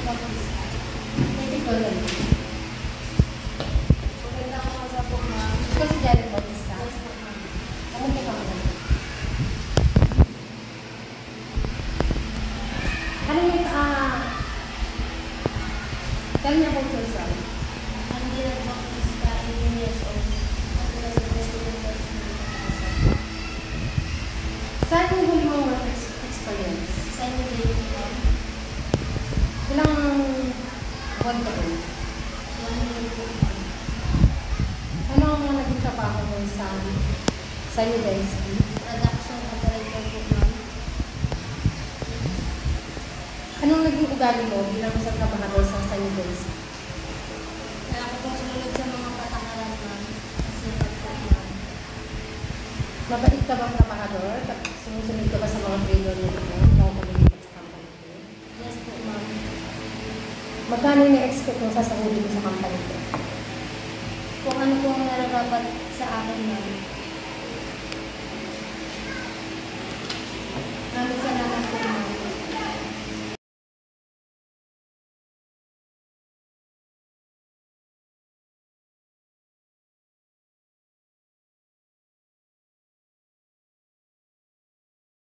Bautista. Ikaw lang. Maganda ako nga po, ma'am. Ikaw si Janet Bautista. Yes po, ma'am. Kamunti ka mo. Ano yung, tell me about yourself. I'm Janet Bautista, 18 years old. Ako na sa President of the Saan yung huli mong work experience? Sa inyo din, ma'am. Ilang buwan ka doon? 1 year po, ma'am. Ano ang mga naging trabaho mo sa New Delhi? Production operator po, ma'am. Anong naging ugali mo bilang isang trabahador sa New Delhi? Kaya ako pong sumunod sa mga patakaran, ma'am. Kasi po, ma'am. Mabait ka bang trabahador? Sumusunod ka ba sa mga trader mo dito? Bago ka lumipat sa company ko? Yes po, ma'am. Magkano yung na-expect mo sa sahuli mo sa company ko? Kung ano po ang nararapat sa akin, ma'am.